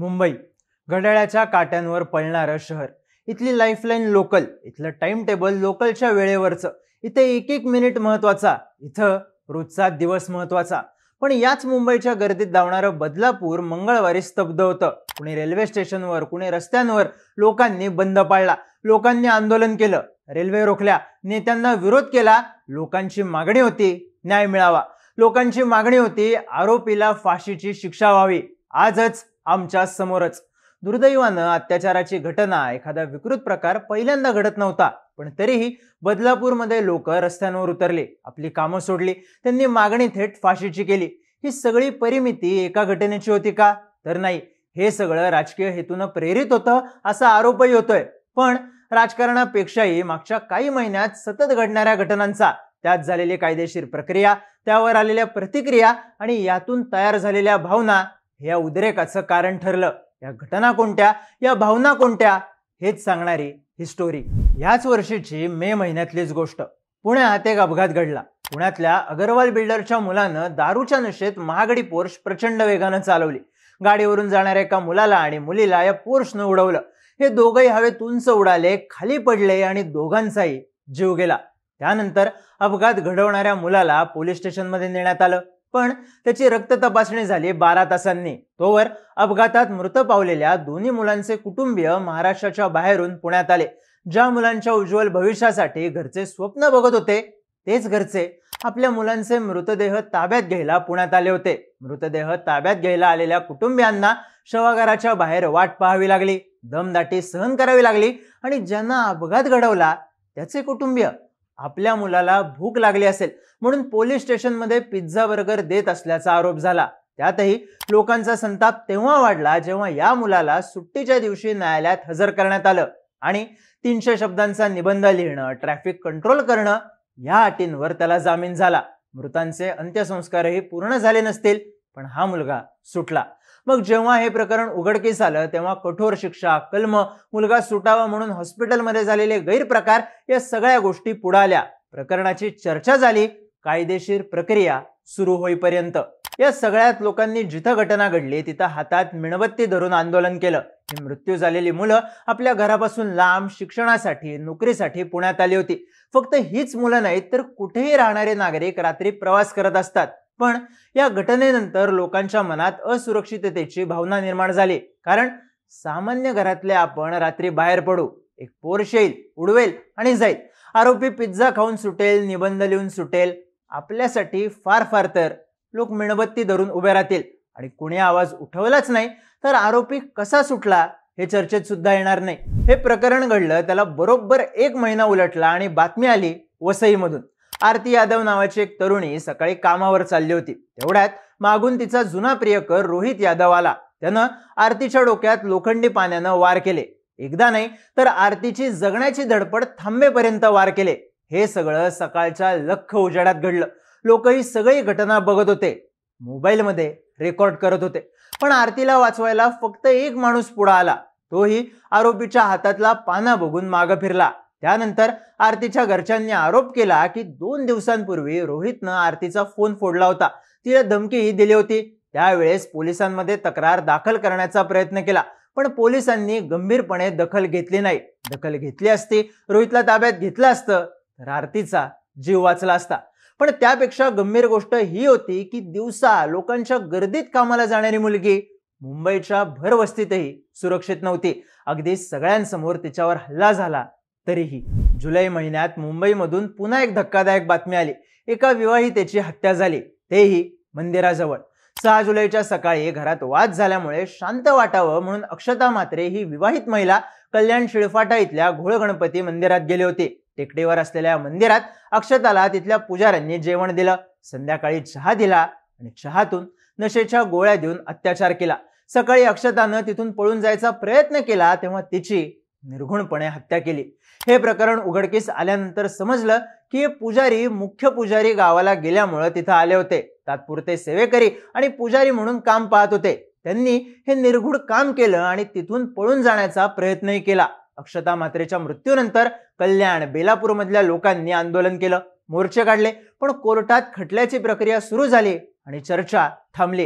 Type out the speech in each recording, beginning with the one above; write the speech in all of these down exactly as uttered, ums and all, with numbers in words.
मुंबई घड्याळाच्या काट्यांवर पळणारं शहर, इथली लाईफलाईन लोकल, इथलं टाइम टेबल लोकलच्या वेळेवरचं, इथे एक एक मिनिट महत्वाचा, इथं रोजचा दिवस महत्वाचा। पण याच मुंबईच्या गर्दीत धावणारं बदलापूर मंगळवारी स्तब्ध होतं। कुणी रेल्वे स्टेशनवर, कुणी रस्त्यांवर लोकांनी बंद पाळला, लोकांनी आंदोलन केलं, रेल्वे रोखल्या, नेत्यांना विरोध केला। लोकांची मागणी होती न्याय मिळावा, लोकांची मागणी होती आरोपीला फाशीची शिक्षा व्हावी। आजच आमच्या समोरच दुर्दैवानं अत्याचाराची घटना, एखादा विकृत प्रकार पहिल्यांदा घडत नव्हता, पण तरीही बदलापूरमध्ये लोक रस्त्यांवर उतरले, आपली कामं सोडली, त्यांनी मागणी थेट फाशीची केली। ही सगळी परिमिती एका घटनेची होती का? तर नाही, हे सगळं राजकीय हेतून प्रेरित होतं असा आरोपही होतोय। पण राजकारणापेक्षाही मागच्या काही महिन्यात सतत घडणाऱ्या घटनांचा, त्यात झालेली कायदेशीर प्रक्रिया, त्यावर आलेल्या प्रतिक्रिया आणि यातून तयार झालेल्या भावना या उद्रेकाचं कारण ठरलं। या घटना कोणत्या, या भावना कोणत्या, हेच सांगणारी ही स्टोरी। याच वर्षीची मे महिन्यातलीच गोष्ट। पुण्यात एक अपघात घडला। पुण्यातल्या अगरवाल बिल्डरच्या मुलानं दारूच्या नशेत महागडी पोर्श प्रचंड वेगानं चालवली। गाडीवरून जाणाऱ्या एका मुलाला आणि मुलीला या पोर्शनं उडवलं। हे दोघंही हवेत उंच उडाले, खाली पडले आणि दोघांचाही जीव गेला। त्यानंतर अपघात घडवणाऱ्या मुलाला पोलीस स्टेशनमध्ये नेण्यात आलं, पण त्याची रक्त तपासणी झाली बारा तासांनी। तोवर अपघातात मृत पावलेल्या दोन्ही मुलांचे कुटुंबीय महाराष्ट्राच्या बाहेरून पुण्यात आले। ज्या मुलांच्या उज्ज्वल भविष्यासाठी घरचे स्वप्न बघत होते, तेच घरचे आपल्या मुलांचे मृतदेह ताब्यात घ्यायला पुण्यात आले होते। मृतदेह ताब्यात घ्यायला आलेल्या कुटुंबियांना शवागाराच्या बाहेर वाट पाहावी लागली, दमदाटी सहन करावी लागली आणि ज्यांना अपघात घडवला त्याचे कुटुंबीय आपल्या मुलाला भूक लागली असेल म्हणून पोलीस स्टेशनमध्ये पिझ्झा बर्गर देत असल्याचा आरोप झाला। त्यातही लोकांचा संताप तेव्हा वाढला जेव्हा या मुलाला सुट्टीच्या दिवशी न्यायालयात हजर करण्यात आलं आणि तीनशे शब्दांचा निबंध लिहिणं, ट्रॅफिक कंट्रोल करणं या अटींवर त्याला जामीन झाला। मृतांचे अंत्यसंस्कारही पूर्ण झाले नसतील, पण हा मुलगा सुटला। मग जेव्हा हे प्रकरण उघडकीस आलं तेव्हा कठोर शिक्षा, कलम, मुलगा सुटावा म्हणून हॉस्पिटलमध्ये झालेले गैरप्रकार या सगळ्या गोष्टी पुढे आल्या। प्रकरणाची चर्चा झाली, कायदेशीर प्रक्रिया सुरू होईपर्यंत। या सगळ्यात लोकांनी जिथं घटना घडली तिथं हातात मेणबत्ती धरून आंदोलन केलं। ही मृत्यू झालेली मुलं आपल्या घरापासून लांब शिक्षणासाठी, नोकरीसाठी पुण्यात आली होती। फक्त हीच मुलं नाहीत तर कुठेही राहणारे नागरिक रात्री प्रवास करत असतात। पण या घटनेनंतर लोकांच्या मनात असुरक्षिततेची भावना निर्माण झाली, कारण सामान्य घरातले आपण रात्री बाहेर पडू, एक पोर्श येईल, उडवेल आणि जाईल। आरोपी पिझ्झा खाऊन सुटेल, निबंध लिहून सुटेल, आपल्यासाठी फार फार तर लोक मेणबत्ती धरून उभे राहतील आणि कुणी आवाज उठवलाच नाही तर आरोपी कसा सुटला हे चर्चेत सुद्धा येणार नाही। हे प्रकरण घडलं त्याला बरोबर एक महिना उलटला आणि बातमी आली वसईमधून। आरती यादव नावाची एक तरुणी सकाळी कामावर चालली होती, तेवढ्यात मागून तिचा जुना प्रियकर रोहित यादव आला। त्यानं आरतीच्या डोक्यात लोखंडी पाण्यानं वार केले, एकदा नाही तर आरतीची जगण्याची धडपड थांबेपर्यंत वार केले। हे सगळं सकाळच्या लख्ख उजेडात घडलं। लोक ही सगळी घटना बघत होते, मोबाईलमध्ये रेकॉर्ड करत होते, पण आरतीला वाचवायला फक्त एक माणूस पुढे आला, तोही आरोपीच्या हातातला पाना बघून मागे फिरला। त्यानंतर आरतीच्या घरच्यांनी आरोप केला की दोन दिवसांपूर्वी रोहितनं आरतीचा फोन फोडला होता, तिला धमकीही दिली होती। त्यावेळेस पोलिसांमध्ये तक्रार दाखल करण्याचा प्रयत्न केला, पण पोलिसांनी गंभीरपणे दखल घेतली नाही। दखल घेतली असती, रोहितला ताब्यात घेतलं असतं तर आरतीचा जीव वाचला असता। पण त्यापेक्षा गंभीर गोष्ट ही होती की दिवसा लोकांच्या गर्दीत कामाला जाणारी मुलगी मुंबईच्या भरवस्तीतही सुरक्षित नव्हती। अगदी सगळ्यांसमोर तिच्यावर हल्ला झाला तरीही। जुलै महिन्यात मुंबईमधून पुन्हा एक धक्कादायक बातमी आली, एका विवाहितेची हत्या झाली, तेही मंदिराजवळ। सहा जुलैच्या सकाळी घरात वाद झाल्यामुळे शांत वाटावं म्हणून अक्षता म्हात्रे ही विवाहित महिला कल्याण शिळफाटा इथल्या घोळ गणपती मंदिरात गेली होती। टेकडीवर असलेल्या मंदिरात अक्षताला तिथल्या पुजाऱ्यांनी जेवण दिलं, संध्याकाळी चहा दिला आणि चहातून नशेच्या गोळ्या देऊन अत्याचार केला। सकाळी अक्षतानं तिथून पळून जायचा प्रयत्न केला तेव्हा तिची निर्घुणपणे हत्या केली। हे प्रकरण उघडकीस आल्यानंतर समजलं की हे पुजारी मुख्य पुजारी गावाला गेल्यामुळे तिथं आले होते, तात्पुरते सेवेकरी आणि पुजारी म्हणून काम पाहत होते। त्यांनी हे निर्घुण काम केलं आणि तिथून पळून जाण्याचा प्रयत्नही केला। अक्षता म्हात्रेच्या मृत्यूनंतर कल्याण, बेलापूर मधल्या लोकांनी आंदोलन केलं, मोर्चे काढले, पण कोर्टात खटल्याची प्रक्रिया सुरू झाली आणि चर्चा थांबली।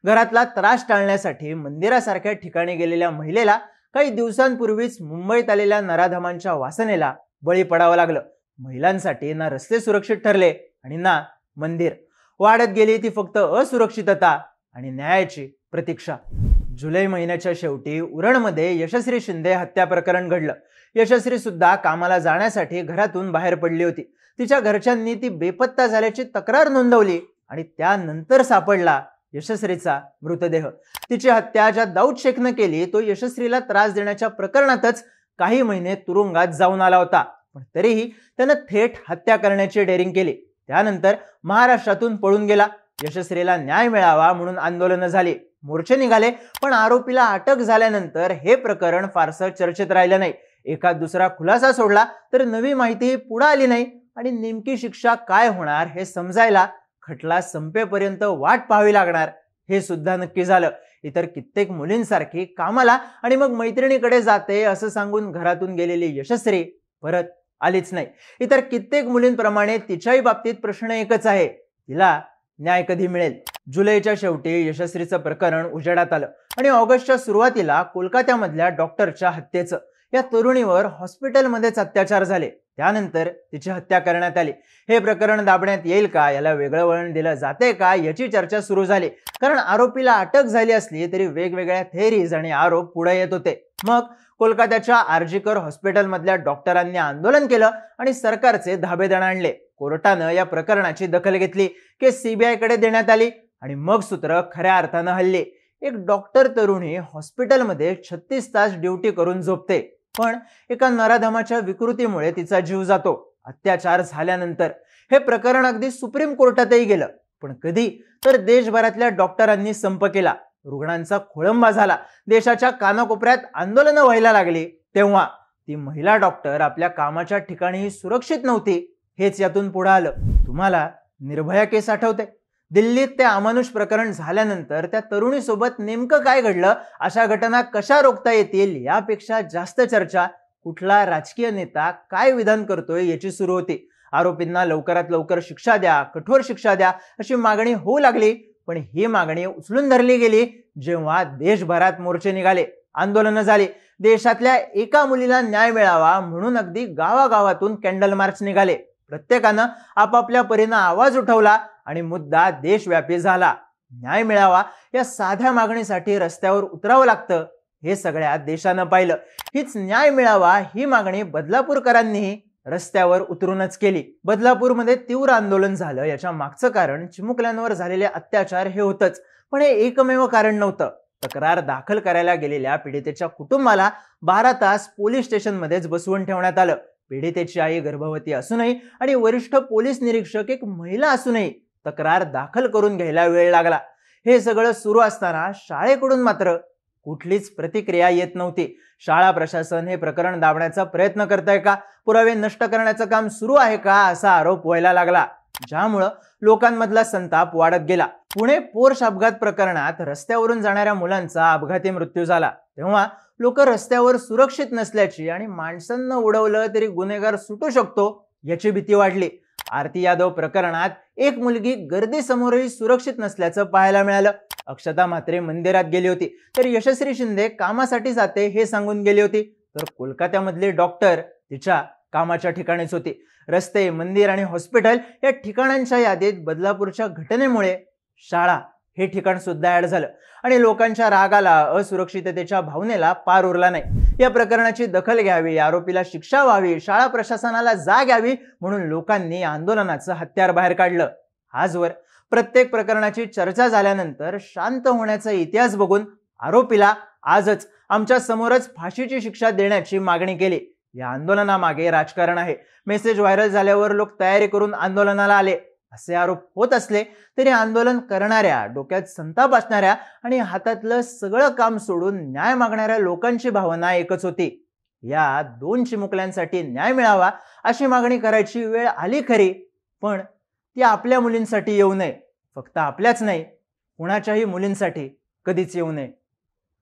घरातला त्रास टाळण्यासाठी मंदिरासारख्या ठिकाणी गेलेल्या महिलेला काही दिवसांपूर्वीच मुंबईत आलेल्या नराधमांच्या वासनेला बळी पडावं लागलं. महिलांसाठी ना रस्ते सुरक्षित ठरले आणि ना मंदिर. वाढत गेली ती फक्त असुरक्षितता आणि न्यायाची प्रतीक्षा. जुलै महिन्याच्या शेवटी उरणमध्ये यशस्वी शिंदे हत्या प्रकरण घडलं. यशस्वी सुद्धा कामाला जाण्यासाठी घरातून बाहेर पडली होती. तिच्या घरच्यांनी ती बेपत्ता झाल्याची तक्रार नोंदवली आणि त्यानंतर सापडला यशस्वीचा मृतदेह. तिची हत्या ज्या दाऊद शेखनं केली तो यशस्वीला त्रास देण्याच्या प्रकरणातच काही महिने तुरुंगात जाऊन आला होता, पण तरीही त्यानं थेट हत्या करण्याची डेअरिंग केली. त्यानंतर महाराष्ट्रातून पळून गेला. यशस्वीला न्याय मिळावा म्हणून आंदोलनं झाली, मोर्चे निघाले, पण आरोपीला अटक झाल्यानंतर हे प्रकरण फारसं चर्चेत राहिलं नाही. एखाद दुसरा खुलासा सोडला तर नवी माहिती पुढे आली नाही आणि नेमकी शिक्षा काय होणार हे समजायला खटला संपेपर्यंत वाट पाहावी लागणार हे सुद्धा नक्की झालं. इतर कित्येक मुलींसारखी कामाला आणि मग मैत्रिणीकडे जाते असं सांगून घरातून गेलेली यशस्वी परत आलीच नाही. इतर कित्येक मुलींप्रमाणे तिच्याही बाबतीत प्रश्न एकच आहे, तिला न्याय कधी मिळेल. जुलैच्या शेवटी यशस्वीचं प्रकरण उजेडात आलं आणि ऑगस्टच्या सुरुवातीला कोलकात्यामधल्या डॉक्टरच्या हत्येचं, या तरुणीवर हॉस्पिटलमध्येच अत्याचार झाले, त्यानंतर तिची हत्या करण्यात आली. हे प्रकरण दाबण्यात येईल का, याला वेगळं वळण दिलं जाते का, याची चर्चा सुरू झाली. कारण आरोपीला अटक झाली असली तरी वेगवेगळ्या थेअरीज आणि आरोप पुढे येत होते. मग कोलकात्याच्या आर्जीकर हॉस्पिटलमधल्या डॉक्टरांनी आंदोलन केलं आणि सरकारचे धाबेदण आणले. कोर्टानं या प्रकरणाची दखल घेतली, केस सीबीआय कडे देण्यात आली आणि मग सूत्र खऱ्या अर्थानं हल्ली. एक डॉक्टर तरुणी हॉस्पिटलमध्ये छत्तीस तास ड्युटी करून झोपते, पण एका नराधमाच्या विकृतीमुळे तिचा जीव जातो. अत्याचार झाल्यानंतर हे प्रकरण अगदी सुप्रीम कोर्टातही गेलं, पण कधी तर देशभरातल्या डॉक्टरांनी संप केला. रुग्णांचा खोळंबा झाला, देशाच्या कानाकोपऱ्यात आंदोलनं व्हायला लागली. तेव्हा ती महिला डॉक्टर आपल्या कामाच्या ठिकाणी सुरक्षित नव्हती, हेच यातून पुढे आलं. तुम्हाला निर्भया केस आठवते? दिल्लीत ते अमानुष प्रकरण झाल्यानंतर त्या तरुणीसोबत नेमकं काय घडलं, अशा घटना कशा रोखता येतील यापेक्षा जास्त चर्चा कुठला राजकीय नेता काय विधान करतोय याची सुरू होती. आरोपींना लवकरात लवकर शिक्षा द्या, कठोर शिक्षा द्या अशी मागणी होऊ लागली. पण ही मागणी उचलून धरली गेली जेव्हा देशभरात मोर्चे निघाले, आंदोलनं झाली. देशातल्या एका मुलीला न्याय मिळावा म्हणून अगदी गावागावातून कॅन्डल मार्च निघाले. प्रत्येकानं आपापल्या परीनं आवाज उठवला आणि मुद्दा देशव्यापी झाला. न्याय मिळावा या साध्या मागणीसाठी रस्त्यावर उतरावं लागतं हे सगळ्या देशानं पाहिलं. हीच न्याय मिळावा ही मागणी बदलापूरकरांनीही रस्त्यावर उतरूनच केली. बदलापूरमध्ये तीव्र आंदोलन झालं, याच्या मागचं कारण चिमुकल्यांवर झालेले अत्याचार हे होतंच, पण हे एकमेव कारण नव्हतं. तक्रार दाखल करायला गेलेल्या पीडितेच्या कुटुंबाला बारा तास पोलीस स्टेशनमध्येच बसवून ठेवण्यात आलं. पीडितेची आई गर्भवती असूनही आणि वरिष्ठ पोलीस निरीक्षक एक महिला असूनही तक्रार दाखल करून घ्यायला वेळ लागला. हे सगळं सुरू असताना शाळेकडून मात्र कुठलीच प्रतिक्रिया येत नव्हती. शाळा प्रशासन हे प्रकरण दाबण्याचा प्रयत्न करतंय का, पुरावे नष्ट करण्याचं काम सुरू आहे का, असा आरोप व्हायला लागला, ज्यामुळं लोकांमधला संताप वाढत गेला. पुणे पोर्श अपघात प्रकरणात रस्त्यावरून जाणाऱ्या मुलांचा अपघाती मृत्यू झाला, तेव्हा लोक रस्त्यावर सुरक्षित नसल्याची आणि माणसांना उडवलं तरी गुन्हेगार सुटू शकतो याची भीती वाढली. आरती यादव प्रकरणात एक मुलगी गर्दी समोरही सुरक्षित नसल्याचं पाहायला मिळालं. अक्षता म्हात्रे मंदिरात गेली होती तर यशस्वी शिंदे कामासाठी जाते हे सांगून गेली होती, तर कोलकात्यामधली डॉक्टर तिच्या कामाच्या ठिकाणीच होती. रस्ते, मंदिर आणि हॉस्पिटल या ठिकाणांच्या यादीत बदलापूरच्या घटनेमुळे शाळा हे ठिकाण सुद्धा ऍड झालं आणि लोकांच्या रागाला, असुरक्षिततेच्या भावनेला पार उरला नाही. या प्रकरणाची दखल घ्यावी, आरोपीला शिक्षा व्हावी, शाळा प्रशासनाला जाग यावी म्हणून लोकांनी आंदोलनाचं हत्यार बाहेर काढलं. आजवर प्रत्येक प्रकरणाची चर्चा झाल्यानंतर शांत होण्याचा इतिहास बघून आरोपीला आजच आमच्या समोरच फाशीची शिक्षा देण्याची मागणी केली. या आंदोलनामागे राजकारण आहे. मेसेज व्हायरल झाल्यावर लोक तयारी करून आंदोलनाला आले असे आरोप होत असले तरी आंदोलन करणाऱ्या, डोक्यात संताप असणाऱ्या आणि हातातलं सगळं काम सोडून न्याय मागणाऱ्या लोकांची भावना एकच होती. या दोन चिमुकल्यांसाठी न्याय मिळावा अशी मागणी करायची वेळ आली खरी, पण ती आपल्या मुलींसाठी येऊ नये. फक्त आपल्याच नाही, कुणाच्याही मुलींसाठी कधीच येऊ नये.